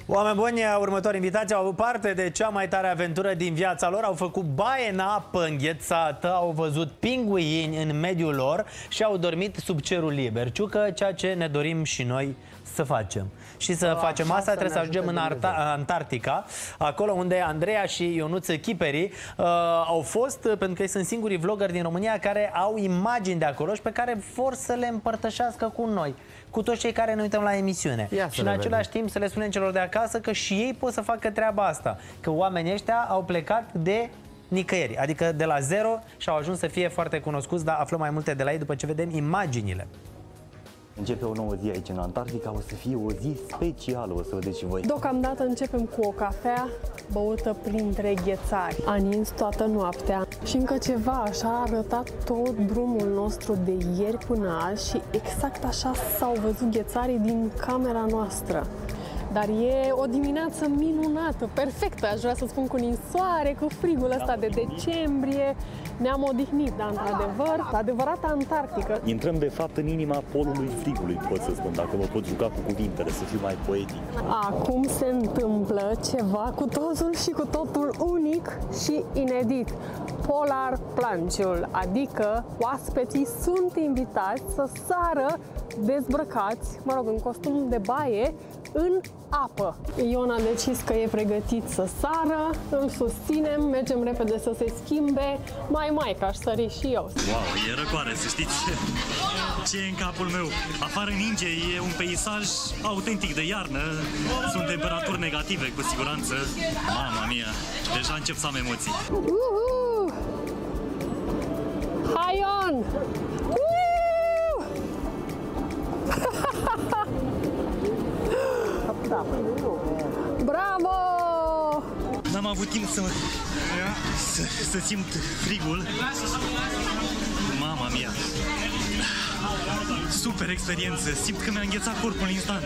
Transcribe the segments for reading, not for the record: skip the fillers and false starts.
Oameni buni, următorii invitați au avut parte de cea mai tare aventură din viața lor. Au făcut baie în apă înghețată, au văzut pinguini în mediul lor și au dormit sub cerul liber. Ciucă, ceea ce ne dorim și noi să facem. Și să facem asta trebuie să ajungem în Antarctica, acolo unde Andreea și Ionuț Chiperi au fost, pentru că ei sunt singurii vloggeri din România care au imagini de acolo și pe care vor să le împărtășească cu noi, cu toți cei care ne uităm la emisiune. Și în același timp să le spunem celor de acasă că și ei pot să facă treaba asta, că oamenii ăștia au plecat de nicăieri, adică de la zero și au ajuns să fie foarte cunoscuți, dar aflăm mai multe de la ei după ce vedem imaginile. Începe o nouă zi aici în Antarctica, o să fie o zi specială, o să vedeți și voi. Deocamdată începem cu o cafea băută printre ghețari. A nins toată noaptea și încă ceva, așa a arătat tot drumul nostru de ieri până azi și exact așa s-au văzut ghețarii din camera noastră. Dar e o dimineață minunată, perfectă, aș vrea să spun, cu ninsoare, cu frigul ăsta de decembrie. Ne-am odihnit, dar într-adevăr, adevărata Antarctică. Intrăm de fapt în inima polului frigului, pot să spun, dacă mă pot juca cu cuvintele, să fiu mai poetic. Acum se întâmplă ceva cu totul și cu totul unic și inedit. Polar plunge-ul, adică oaspeții sunt invitați să sară dezbrăcați, mă rog, în costum de baie, în apă. Ion a decis că e pregătit să sară, îl susținem, mergem repede să se schimbe, mai că aș sări și eu. Wow, e răcoare, să știți ce e în capul meu. Afară ninge, e un peisaj autentic de iarnă, sunt temperaturi negative, cu siguranță. Mama mia, deja încep să am emoții. Hai, Ion! Bravo! N-am avut timp să simt frigul. Mama mia! Super experiență! Simt că mi-a înghețat corpul în instant.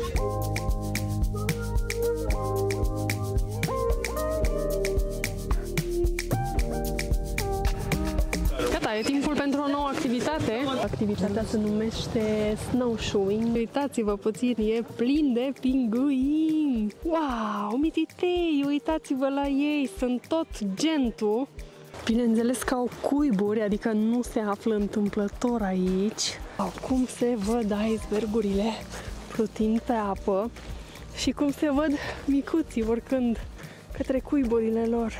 Gata, e timpul pentru o nouă activitate. Activitatea se numește snowshoeing. Uitați-vă puțin, e plin de pinguini. Wow, mititei, uitați-vă la ei, sunt tot gentul. Bineînțeles că au cuiburi, adică nu se află întâmplător aici. Cum se văd icebergurile plutind pe apă și cum se văd micuții urcând către cuiburile lor.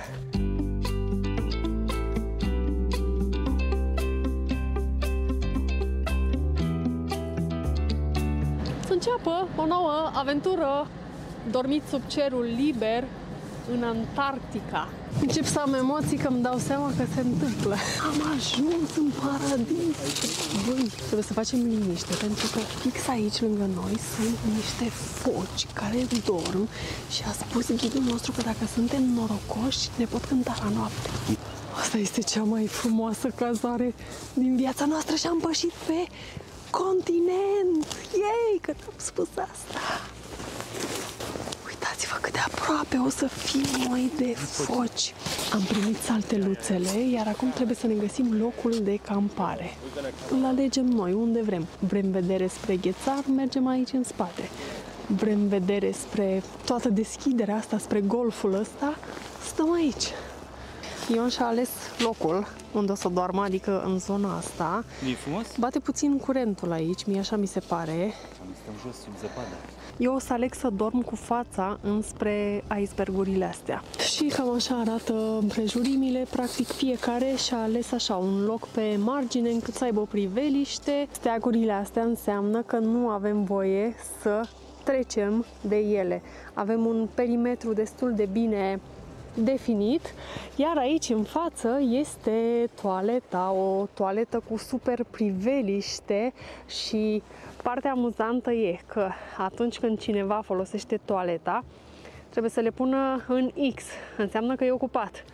Înceapă o nouă aventură, dormit sub cerul liber în Antarctica. Încep să am emoții că îmi dau seama că se întâmplă. Am ajuns în paradis. Băi, trebuie să facem liniște, pentru că fix aici lângă noi sunt niște foci care dorm și a spus ghidul nostru că dacă suntem norocoși ne pot cânta la noapte. Asta este cea mai frumoasă cazare din viața noastră și am pășit pe continent! Ei, că te-am spus asta! Uitați-vă cât de aproape o să fim noi de foci. Am primit salteluțele, iar acum trebuie să ne găsim locul de campare. Îl alegem noi, unde vrem. Vrem vedere spre ghețar, mergem aici în spate. Vrem vedere spre toată deschiderea asta, spre golful ăsta, stăm aici. Ion și-a ales locul unde o să doarmă, adică în zona asta. E frumos? Bate puțin curentul aici, mie așa mi se pare. Stăm jos sub zăpadă. Eu o să aleg să dorm cu fața înspre icebergurile astea. Și cam așa arată împrejurimile. Practic fiecare și-a ales așa un loc pe margine încât să aibă o priveliște. Steagurile astea înseamnă că nu avem voie să trecem de ele. Avem un perimetru destul de bine definit, iar aici în față este toaleta, o toaletă cu super priveliște și partea amuzantă e că atunci când cineva folosește toaleta, trebuie să le pună în X, înseamnă că e ocupat.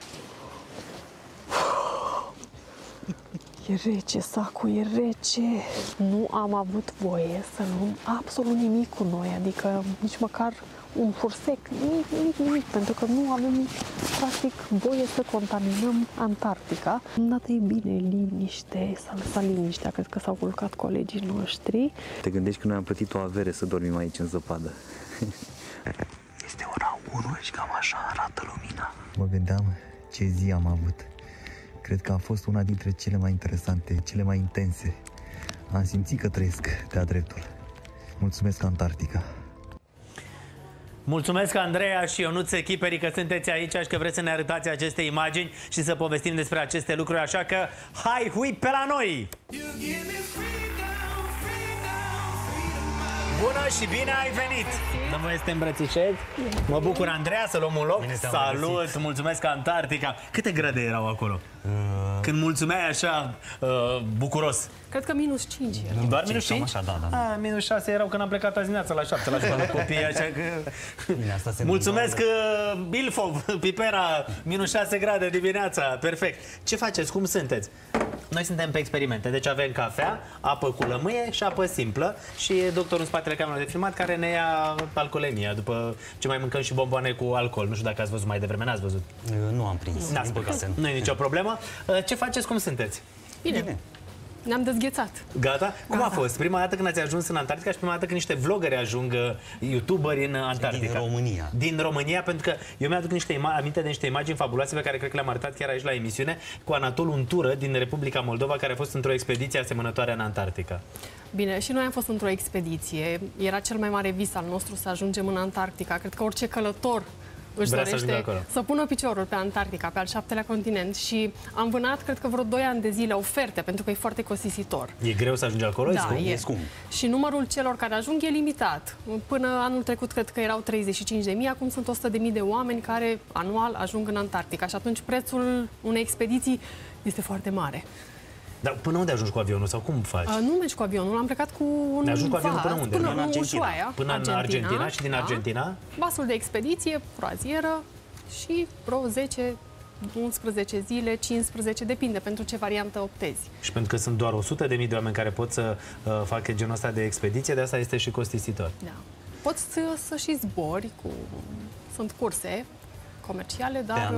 E rece, sacul e rece. Nu am avut voie să luăm absolut nimic cu noi, adică nici măcar un fursec, nimic, pentru că nu avem practic voie să contaminăm Antarctica. Îndată e bine, liniște, s-a lăsat liniștea, cred că s-au culcat colegii noștri. Te gândești că noi am plătit o avere să dormim aici în zăpadă. 1 și cam așa arată lumina. Mă gândeam ce zi am avut. Cred că a fost una dintre cele mai interesante, cele mai intense. Am simțit că trăiesc de-a dreptul. Mulțumesc, Antarctica! Mulțumesc, Andreea și Ionuț Echiperi, că sunteți aici și că vreți să ne arătați aceste imagini și să povestim despre aceste lucruri, așa că hai, hui pe la noi! Bună și bine ai venit! Dă voie să te îmbrățișez. Mă bucur, Andreea, să luăm un loc. Salut, mulțumesc, Antarctica. Câte grade erau acolo? Când mulțumeai așa, bucuros. Cred că -5 era. Doar -5? Așa, da. -6 erau când am plecat azi dimineața la 7 la școală copiii, așa că... Bine, asta se Mulțumesc, Ilfov, Pipera, -6 grade dimineața, perfect. Ce faceți? Cum sunteți? Noi suntem pe experimente, deci avem cafea, apă cu lămâie și apă simplă și e doctorul în spatele camerei de filmat care ne ia alcoolemia după ce mai mâncăm și bomboane cu alcool. Nu știu dacă ați văzut mai devreme, n-ați văzut? Nu am prins. N-ați prins. Nu e nicio problemă. Ce faceți? Cum sunteți? Bine. Ne-am dezghețat. Gata? Cum a fost? Prima dată când ați ajuns în Antarctica și prima dată când niște vloggeri ajung youtuberi în Antarctica. Din România. Din România, pentru că eu mi-aduc aminte de niște imagini fabuloase pe care cred că le-am arătat chiar aici la emisiune cu Anatol Untură din Republica Moldova, care a fost într-o expediție asemănătoare în Antarctica. Bine, și noi am fost într-o expediție. Era cel mai mare vis al nostru să ajungem în Antarctica. Cred că orice călător își dorește să pună piciorul pe Antarctica, pe al 7-lea continent, și am vânat, cred că vreo 2 ani de zile oferte, pentru că e foarte costisitor. E greu să ajungi acolo? Da, e scump. Și numărul celor care ajung e limitat. Până anul trecut cred că erau 35.000, acum sunt 100.000 de oameni care anual ajung în Antarctica și atunci prețul unei expediții este foarte mare. Dar până unde ajungi cu avionul sau cum faci? Nu mergi cu avionul, am plecat cu un vas. Ajungi cu avionul până unde? Până în Ushuaia. Până în Argentina și din Argentina? Vasul de expediție, croazieră și vreo 10, 11 zile, 15, depinde pentru ce variantă optezi. Și pentru că sunt doar 100.000 de oameni care pot să facă genul ăsta de expediție, de asta este și costisitor. Da. Poți să și zbori cu... Sunt curse comerciale, dar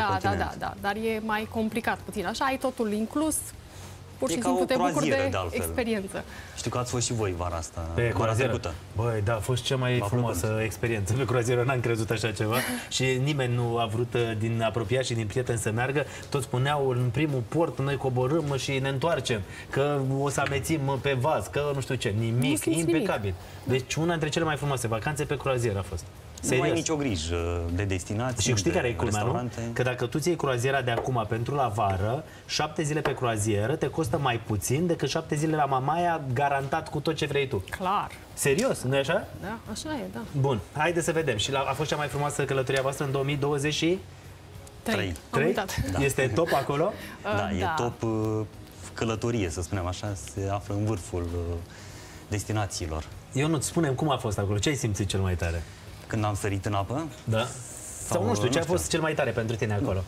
dar e mai complicat puțin. Așa ai totul inclus. Pur și simplu te bucuri de experiență. Știu că ați fost și voi vara asta. Pe croazieră. Băi, da, a fost cea mai frumoasă experiență. Pe croazieră n-am crezut așa ceva și nimeni nu a vrut din apropiat și din prieteni să meargă. Toți spuneau în primul port noi coborâm și ne întoarcem, că o să amețim pe vas, că nu știu ce. Nimic, impecabil. Deci una dintre cele mai frumoase vacanțe pe croazieră a fost. Nu ai nicio grijă de destinație. Și știi care e culmea, nu? Că dacă tu ți iei croaziera de acum pentru la vară, 7 zile pe croazieră te costă mai puțin decât 7 zile la Mamaia, garantat cu tot ce vrei tu. Clar. Serios, nu e așa? Da, așa e, da. Bun, haide să vedem. Și a fost cea mai frumoasă călătoria voastră în 2023? Da. Este top acolo? Da, e top călătorie, să spunem așa, se află în vârful destinațiilor. Eu nu-ți spunem cum a fost acolo, ce ai simțit cel mai tare? Când am sărit în apă? Da. Sau nu știu, ce a fost cel mai tare pentru tine acolo?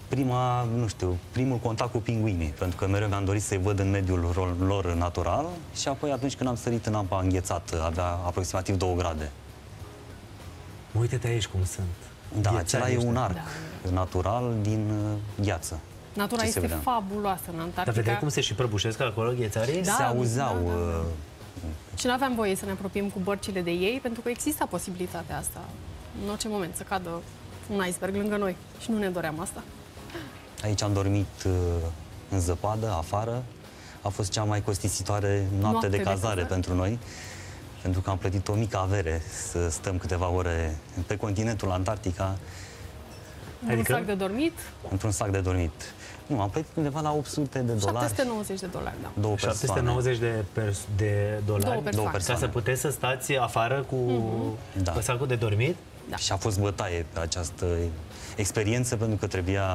Primul contact cu pinguinii, pentru că mereu mi-am dorit să-i văd în mediul lor natural și apoi atunci când am sărit în apa înghețată, avea aproximativ 2 grade. Uite-te aici cum sunt. Da, acela e un arc natural din gheață. Natura este fabuloasă în Antarctica. Dar vedeai cum se și prăbușesc acolo ghețarii? Da, se auzeau. Și nu aveam voie să ne apropiem cu bărcile de ei, pentru că exista posibilitatea asta. În orice moment să cadă un iceberg lângă noi. Și nu ne doream asta. Aici am dormit în zăpadă, afară. A fost cea mai costisitoare noapte de cazare pentru noi. Pentru că am plătit o mică avere să stăm câteva ore pe continentul Antarctica. Adică? Un sac de dormit? Într-un sac de dormit. Nu, am plătit undeva la $800. $790, da. 2 persoane. 790 de dolari? 2 persoane. Ca să puteți să stați afară cu sacul de dormit? Da. Și a fost bătaie pe această experiență, pentru că trebuia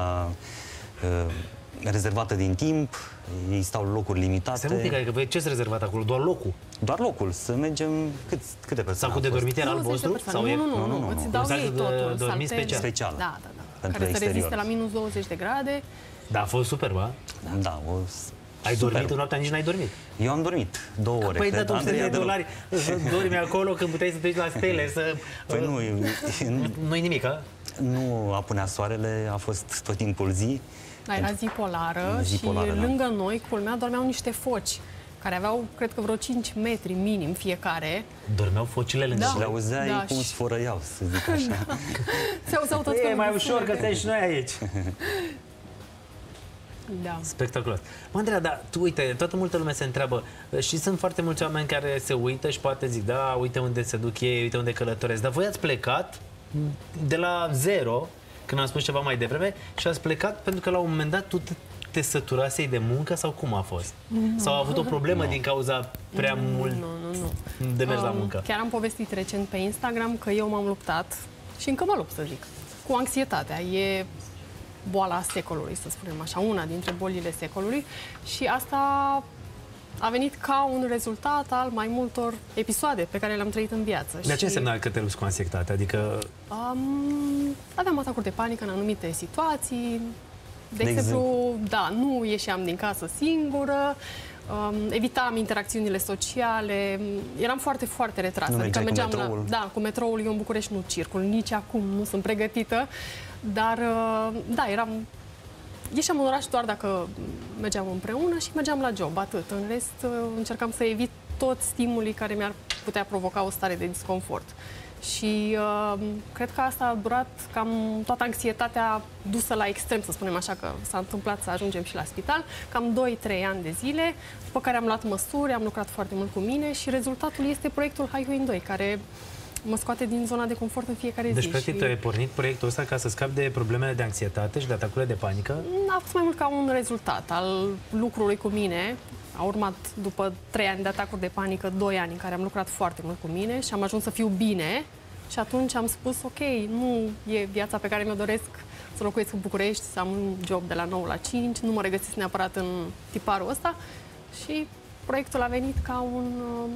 rezervată din timp, ei stau locuri limitate. Stai un pic, adică voi ce-s rezervat acolo? Doar locul? Doar locul, să mergem câte persoane? Sacul de dormit era al vostru? Nu, îți dau ei totul. Dormit special. Da. Pentru care exterior. să reziste la minus 20 de grade. Da, a fost super, bă? Da, ai dormit în noaptea, nici n-ai dormit? Eu am dormit 2 ore. Păi dă $800 să dormi acolo când puteai să te duci la stele, să... Păi nu-i nimic, a? Nu apunea soarele, a fost tot timpul zi. Da, era zi polară și lângă noi, culmea, dormeau niște foci care aveau, cred că vreo 5 metri minim fiecare. Dormeau focile lângă. Și le auzeai cum sfărăiau, să zic așa. Se auzeau tot E mai ușor că suntem și noi aici. Da. Spectaculos. Mă, Andreea, dar tu, uite, toată multă lume se întreabă și sunt foarte mulți oameni care se uită și poate zic, da, uite unde se duc ei, uite unde călătoresc. Dar voi ați plecat de la zero, când am spus ceva mai devreme, și ați plecat pentru că la un moment dat tu te săturasei de muncă sau cum a fost? Sau a avut o problemă din cauza prea mult de mers la muncă? Chiar am povestit recent pe Instagram că eu m-am luptat și încă mă lupt, să zic, cu anxietatea. E boala secolului, să spunem așa, una dintre bolile secolului și asta a venit ca un rezultat al mai multor episoade pe care le-am trăit în viață. De ce însemna că te lupți cu anxietate? Adică... Aveam atacuri de panică în anumite situații. De exemplu, da, nu ieșeam din casă singură, evitam interacțiunile sociale, eram foarte, foarte retrasă. Adică mergeam cu metroul? Da, cu metroul eu în București nu circul, nici acum nu sunt pregătită, dar da, ieșeam în oraș doar dacă mergeam împreună și mergeam la job, atât. În rest, încercam să evit toți stimulii care mi-ar putea provoca o stare de disconfort. Și cred că asta a durat cam toată anxietatea dusă la extrem, să spunem așa, că s-a întâmplat să ajungem și la spital, cam 2-3 ani de zile, după care am luat măsuri, am lucrat foarte mult cu mine și rezultatul este proiectul Hai Huin 2, care mă scoate din zona de confort în fiecare zi. Deci, practic, tu ai pornit proiectul ăsta ca să scapi de problemele de anxietate și de atacurile de panică? A fost mai mult ca un rezultat al lucrului cu mine. A urmat, după 3 ani de atacuri de panică, 2 ani în care am lucrat foarte mult cu mine și am ajuns să fiu bine. Și atunci am spus, ok, nu e viața pe care mi-o doresc, să locuiesc în București, să am un job de la 9 la 5, nu mă regăsesc neapărat în tiparul ăsta și proiectul a venit ca un...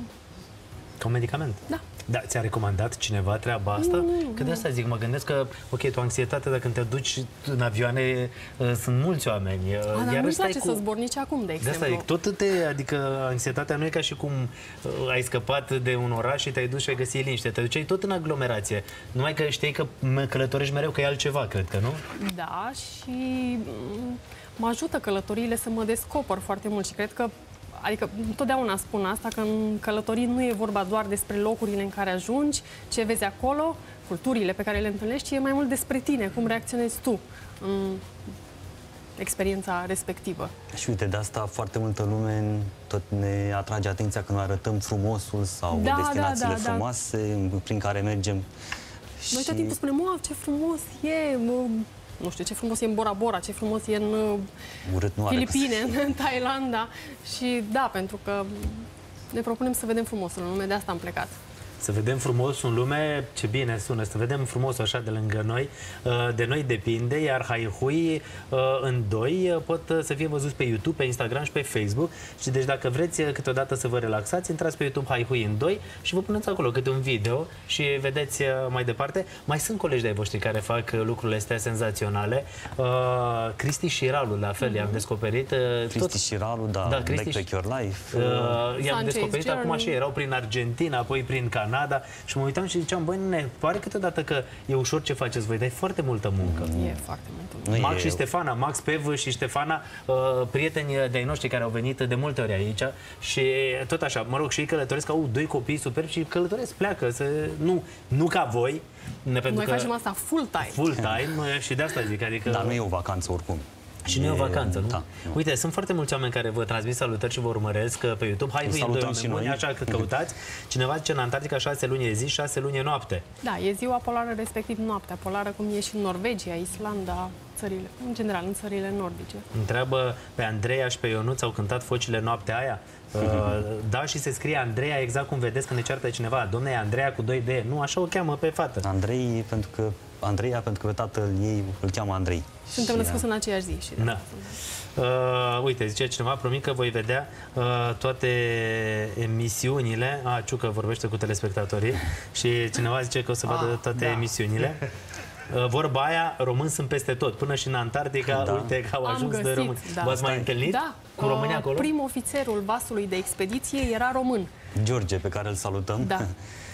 Ca un medicament? Da. Da, ți-a recomandat cineva treaba asta? Nu, că de asta zic, mă gândesc că, ok, tu anxietate, dacă te duci în avioane, sunt mulți oameni. Dar nu-mi place să zbor nici acum, de exemplu. De asta zic, adică anxietatea nu e ca și cum ai scăpat de un oraș și te-ai dus și ai găsit liniște. Te duceai tot în aglomerație. Numai că știi că călătorești mereu, că e altceva, cred că, nu? Da, și mă ajută călătoriile să mă descoper foarte mult și cred că adică, întotdeauna spun asta, că în călătorii nu e vorba doar despre locurile în care ajungi, ce vezi acolo, culturile pe care le întâlnești, ci e mai mult despre tine, cum reacționezi tu în experiența respectivă. Și uite, de asta foarte multă lume tot ne atrage atenția când arătăm frumosul sau destinațiile frumoase prin care mergem. Noi tot timpul spunem, ce frumos e, nu știu, ce frumos e în Bora Bora, ce frumos e în Filipine, în Thailanda. Și da, pentru că ne propunem să vedem frumosul în lume, de asta am plecat. Să vedem frumosul în lume, ce bine sună, să vedem frumosul așa de lângă noi, de noi depinde, iar Hai Hui în 2 pot să fie văzuți pe YouTube, pe Instagram și pe Facebook. Și deci dacă vreți câteodată să vă relaxați, intrați pe YouTube Hai Hui în 2 și vă puneți acolo câte un video și vedeți mai departe. Mai sunt colegi de-ai voștri care fac lucrurile astea senzaționale. Cristi Șiralu, la fel, i-am descoperit. Cristi Șiralu, da, Backpack Your Life. I-am descoperit acum așa, erau prin Argentina, apoi prin Canada și mă uitam și ziceam, băi, ne pare câteodată că e ușor ce faceți voi, dar e foarte multă muncă. E foarte multă muncă. Max și Ștefana, Max, Pev și Ștefana, prieteni de-ai noștri care au venit de multe ori aici și tot așa, mă rog, și ei călătoresc, au 2 copii superbi și călătoresc, pleacă, nu ca voi. Noi facem asta full-time. Full-time și de asta zic, adică... Dar nu e o vacanță oricum. Și nu e o vacanță, nu? Da, nu. Uite, sunt foarte mulți oameni care vă transmit salutări și vă urmăresc pe YouTube. Hai, salutăm și noi. Așa că căutați. Cineva zice, în Antarctica 6 luni e zi, 6 luni e noapte. Da, e ziua polară, respectiv noaptea polară, cum e și în Norvegia, Islanda, țările, în general, în țările nordice. Întreabă pe Andreea și pe Ionuț, au cântat focile noaptea aia? Da, și se scrie Andreea, exact cum vedeți când ne ceartă cineva. Dom'le, e Andreea cu 2 D. Nu, așa o cheamă pe fată. Andreea, pentru că pe tatăl ei îl cheamă Andrei. Suntem născuți în aceeași zi. Și da. Uite, zice cineva, promit că voi vedea toate emisiunile. Ciucă vorbește cu telespectatorii și cineva zice că o să vadă toate emisiunile. Vorba aia, români sunt peste tot, până și în Antarctica, uite că au ajuns de români. V-ați mai întâlnit cu români acolo? Primul ofițerul vasului de expediție era român. George, pe care îl salutăm. Da.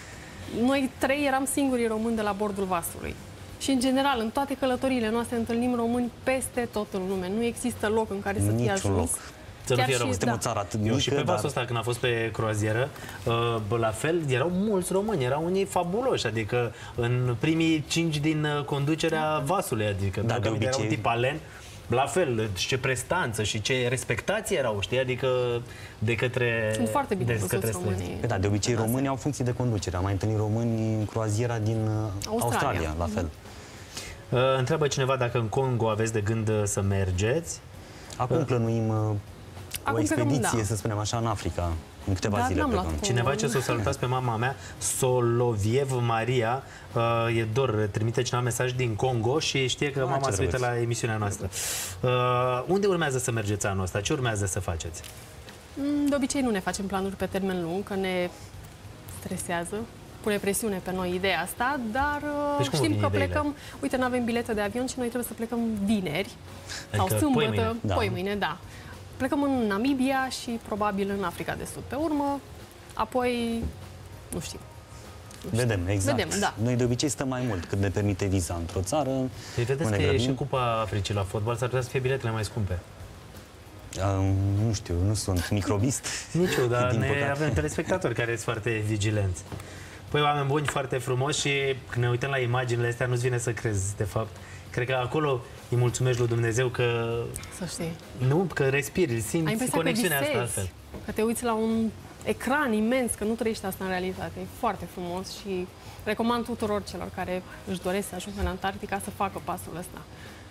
Noi 3 eram singurii români de la bordul vasului. Și, în general, în toate călătoriile noastre întâlnim români peste tot în lume. Nu există loc în care să fie ajuns Să nu fie rău. Suntem o țară atât mică, Eu și pe vasul ăsta, când a fost pe croazieră, la fel, erau mulți români, erau unii fabuloși, adică în primii 5 din conducerea vasului, adică Da, de obicei. era un tip alen, la fel, ce prestanță și ce respectație erau, știi, adică de către... Sunt foarte bine de văzuți către românii. Păi da, de obicei românii au funcții de conducere. Am mai întâlnit români în croaziera din Australia, la fel. Întreabă cineva dacă în Congo aveți de gând să mergeți. Acum plănuim o Acum expediție, plecăm, da. să spunem așa, în Africa. În câteva Dar zile n-am luat plecăm. Congo. Cineva ce să o salutați pe mama mea, Soloviev Maria, e dor, trimite cineva mesaj din Congo și știe că mama ce se uită drăguț. la emisiunea noastră. Unde urmează să mergeți anul ăsta? Ce urmează să faceți? De obicei nu ne facem planuri pe termen lung, că ne stresează, pune presiune pe noi ideea asta, dar Deci cum vă știm vin că ideile? plecăm, uite, nu avem bilete de avion și noi trebuie să plecăm vineri sau Adică sâmbătă, poimâine. Da. poimâine, da. Plecăm în Namibia și probabil în Africa de Sud pe urmă, apoi, nu știu. Vedem, exact. Vedem, da. Noi de obicei stăm mai mult cât ne permite viza într-o țară. Păi vedeți nu că ne e grăbim. și Cupa Africii la fotbal, s-ar putea să fie biletele mai scumpe. Nu știu, nu sunt microbist. Nici eu, dar Din păcate. avem telespectatori care sunt foarte vigilenți. Păi, oameni buni, foarte frumoși și când ne uităm la imaginile astea, nu-ți vine să crezi, de fapt. Cred că acolo îi mulțumești lui Dumnezeu că, Să știi. nu, că respiri, Ai simți impresia că conexiunea asta visezi, altfel. că te uiți la un ecran imens, că nu trăiești asta în realitate. E foarte frumos și recomand tuturor celor care își doresc să ajungă în Antarctica să facă pasul ăsta.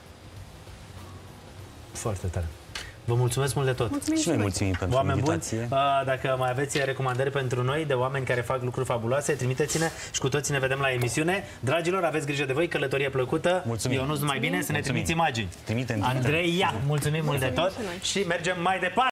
Foarte tare. Vă mulțumesc mult de tot. Mulțumim Și noi mulțumim pentru Oameni buni, invitație. dacă mai aveți recomandări pentru noi de oameni care fac lucruri fabuloase, trimiteți-ne și cu toții ne vedem la emisiune. Dragilor, aveți grijă de voi, călătorie plăcută. Mulțumim. Ionuț, numai bine, să ne Mulțumim. trimiți imagini. Trimitem. Andreea, mulțumim mult de tot și noi. și mergem mai departe.